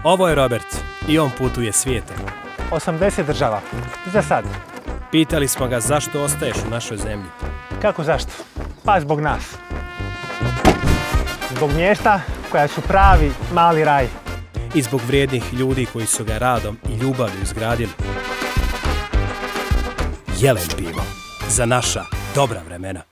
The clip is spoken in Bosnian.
Ovo je Robert i on putuje svijetom. 80 država. Za sad. Pitali smo ga zašto ostaješ u našoj zemlji. Kako zašto? Pa zbog nas. Zbog mjesta koja su pravi mali raj. I zbog vrijednih ljudi koji su ga radom i ljubavlju izgradili. Jelen pivo. Za naša dobra vremena.